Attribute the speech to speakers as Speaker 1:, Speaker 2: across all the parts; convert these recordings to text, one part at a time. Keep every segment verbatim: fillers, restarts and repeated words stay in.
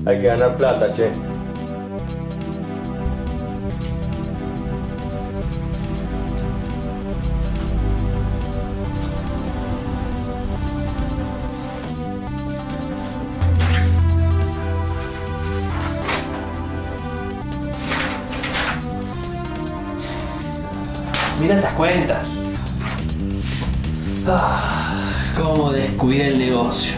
Speaker 1: Hay que ganar plata, che.
Speaker 2: Mira estas cuentas. Ah, cómo descuidé el negocio.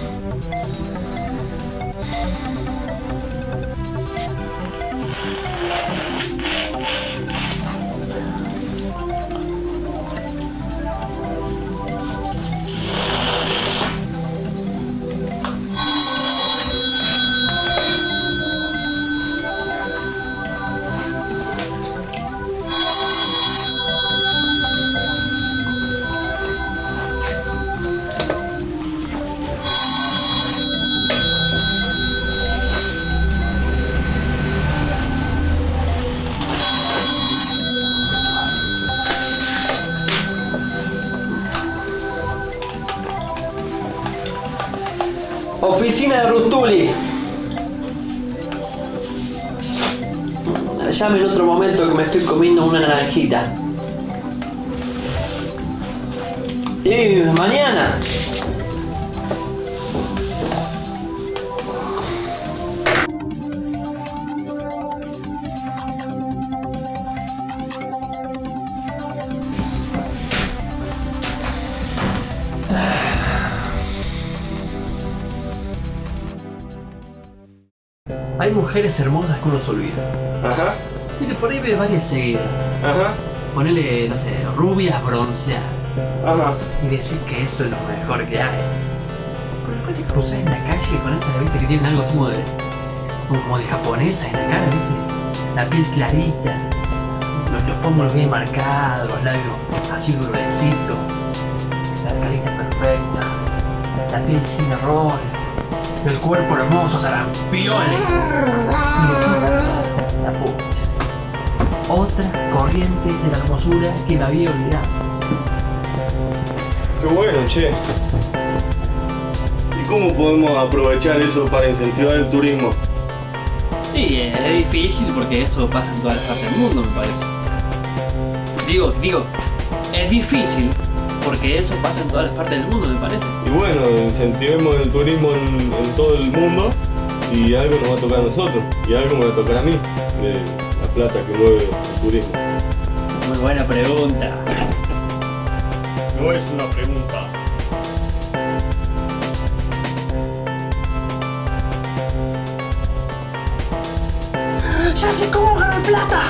Speaker 2: Oficina de Rustuli. Llame en otro momento que me estoy comiendo una naranjita. Y mañana. Hay mujeres hermosas que uno se olvida.
Speaker 1: Ajá.
Speaker 2: Y por ahí ves varias seguidas.
Speaker 1: Ajá.
Speaker 2: Ponele, no sé, rubias bronceadas.
Speaker 1: Ajá.
Speaker 2: Y decir que eso es lo mejor que hay. Pero después te cruzas en la calle con esas, viste, que tienen algo así como de, como de japonesa en la cara, viste. La piel clarita, los, los pómulos bien marcados, los labios así gruesitos, la carita perfecta, la piel sin error, el cuerpo hermoso, zarampiones. Y decís, la pucha. Otra corriente de la hermosura que me había olvidado.
Speaker 1: Qué bueno, che. ¿Y cómo podemos aprovechar eso para incentivar el turismo?
Speaker 2: Sí, es difícil porque eso pasa en todas las partes del mundo, me parece. Digo, digo, es difícil porque eso pasa en todas las partes del mundo, me parece.
Speaker 1: Y bueno, incentivemos el turismo en, en todo el mundo y algo nos va a tocar a nosotros y algo me va a tocar a mí, de la plata que mueve el turismo.
Speaker 2: Muy buena pregunta.
Speaker 1: No es una pregunta.
Speaker 2: ¡Ya sé cómo ganar plata!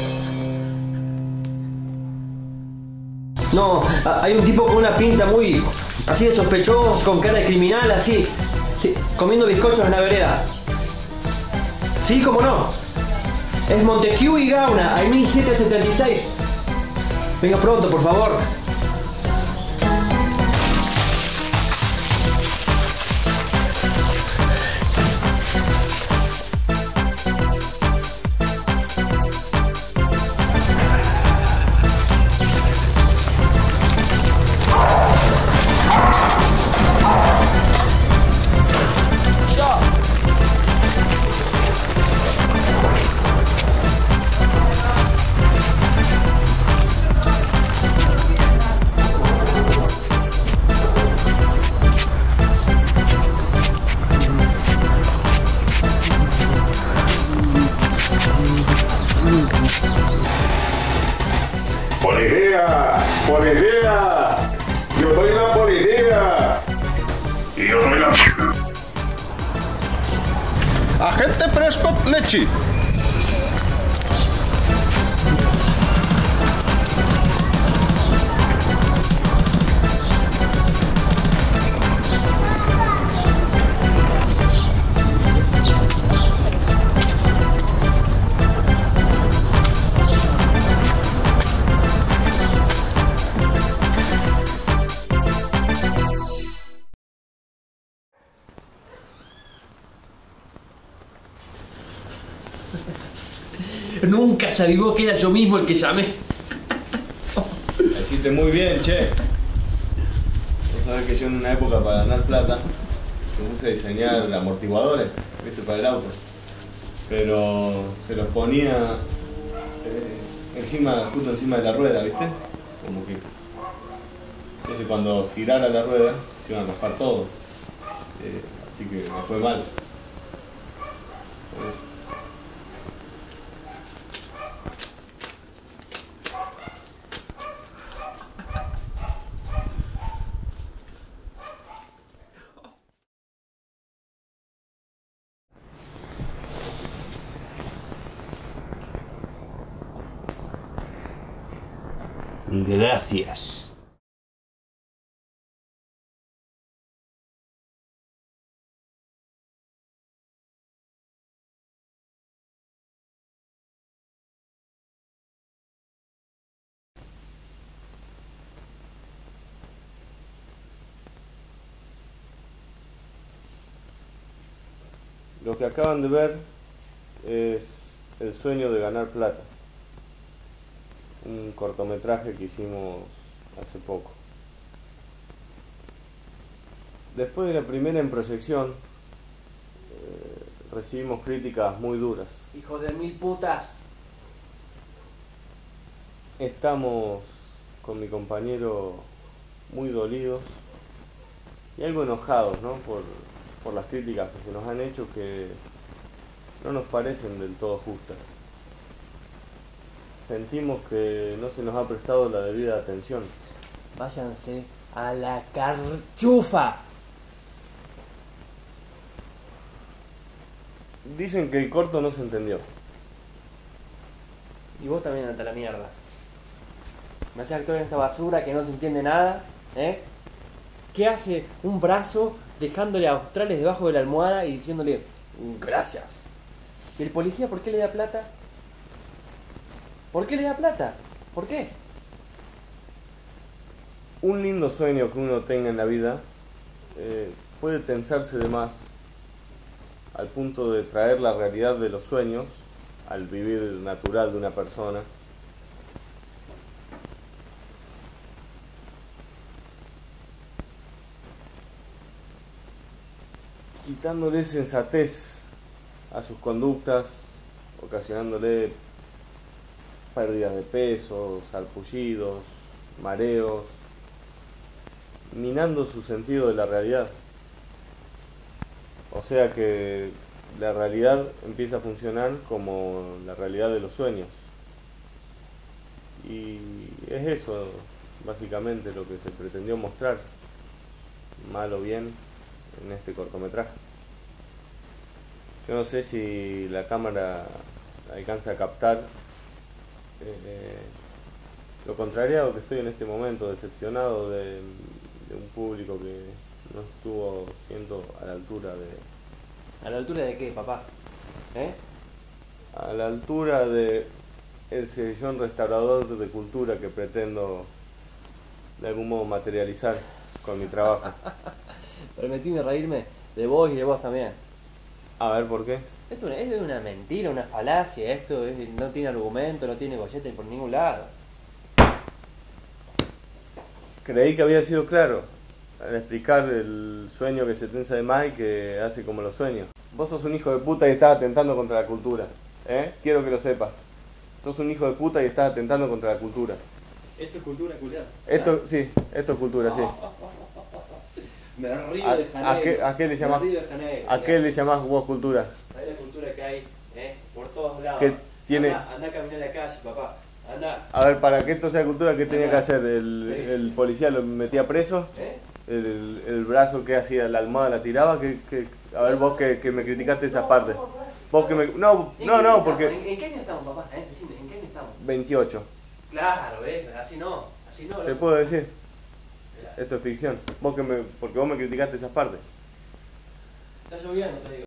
Speaker 3: No, hay un tipo con una pinta muy así de sospechoso, con cara de criminal, así, sí, comiendo bizcochos en la vereda. Sí, cómo no. Es Montecu y Gauna, al mil setecientos setenta y seis. Venga pronto, por favor.
Speaker 4: ¡Policía! ¡Policía! ¡Yo soy la policía! Y yo soy la...
Speaker 5: Agente Prescott Lechi.
Speaker 2: Nunca se avivó que era yo mismo el que llamé.
Speaker 1: Lo hiciste muy bien, che. Vos sabés que yo en una época para ganar plata me puse a diseñar amortiguadores. ¿viste? Para el auto. Pero se los ponía eh, encima, justo encima de la rueda, ¿viste? Como que... Entonces cuando girara la rueda se iban a raspar todo. Eh, así que me fue mal. Por eso.
Speaker 6: Gracias.
Speaker 1: Lo que acaban de ver es El sueño de ganar plata, un cortometraje que hicimos hace poco. Después de la primera en proyección, eh, recibimos críticas muy duras.
Speaker 3: ¡Hijos de mil putas!
Speaker 1: Estamos con mi compañero muy dolidos y algo enojados, ¿no? por, por las críticas que se nos han hecho, que no nos parecen del todo justas. Sentimos que no se nos ha prestado la debida atención.
Speaker 3: Váyanse a la carchufa.
Speaker 1: Dicen que el corto no se entendió.
Speaker 3: Y vos también ante la mierda. Me hace actor en esta basura que no se entiende nada, ¿eh? ¿Qué hace un brazo dejándole a australes debajo de la almohada y diciéndole gracias? ¿Y el policía por qué le da plata? ¿Por qué le da plata? ¿Por qué?
Speaker 1: Un lindo sueño que uno tenga en la vida eh, puede tensarse de más al punto de traer la realidad de los sueños al vivir natural de una persona. Quitándole sensatez a sus conductas, ocasionándole pérdidas de peso, sarpullidos, mareos, minando su sentido de la realidad. O sea que la realidad empieza a funcionar como la realidad de los sueños. Y es eso básicamente lo que se pretendió mostrar, mal o bien, en este cortometraje. Yo no sé si la cámara alcanza a captar eh, lo contrariado que estoy en este momento, decepcionado de, de un público que no estuvo siendo a la altura de...
Speaker 3: ¿A la altura de qué, papá? ¿Eh?
Speaker 1: A la altura de el sillón restaurador de cultura que pretendo de algún modo materializar con mi trabajo.
Speaker 3: Permitime reírme de vos y de vos también.
Speaker 1: A ver, ¿por qué?
Speaker 3: Esto es una mentira, una falacia, esto es, no tiene argumento, no tiene gollete por ningún lado.
Speaker 1: Creí que había sido claro al explicar el sueño que se tensa de más y que hace como los sueños. Vos sos un hijo de puta y estás atentando contra la cultura, ¿eh? Quiero que lo sepas. Sos un hijo de puta y estás atentando contra la cultura.
Speaker 3: Esto es cultura, culiado.
Speaker 1: Esto, sí, esto es cultura, sí.
Speaker 3: Me río
Speaker 1: ¿A,
Speaker 3: de Janeiro.
Speaker 1: a qué, a qué le llamás,
Speaker 3: Me río de Janeiro,
Speaker 1: ¿a qué le llamás vos cultura?
Speaker 3: ¿Sabés la cultura que hay, eh? Por todos lados.
Speaker 1: Que tiene...
Speaker 3: Anda, anda a caminar la calle, papá. Anda.
Speaker 1: A ver, para que esto sea cultura, ¿qué tenía que hacer? ¿El, el policía lo metía preso?
Speaker 3: ¿Eh?
Speaker 1: El, el brazo que hacía, la almohada la tiraba, que, que, a ver vos que, que me criticaste esa parte. Vos que me, no, no, no, porque...
Speaker 3: ¿En, ¿En qué año estamos, papá? ¿Eh? Decime, ¿en qué año estamos?
Speaker 1: veintiocho.
Speaker 3: Claro, ¿ves? Así no, así no.
Speaker 1: ¿Te puedo decir? Esto es ficción. Vos que me, porque vos me criticaste esas partes.
Speaker 3: Está lloviendo, te digo.